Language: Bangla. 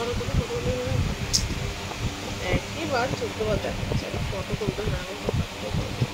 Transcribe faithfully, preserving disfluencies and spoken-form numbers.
করো কোনো ফটো একই বার চোদ্দ বার দেখাচ্ছে ফটো তুলতে না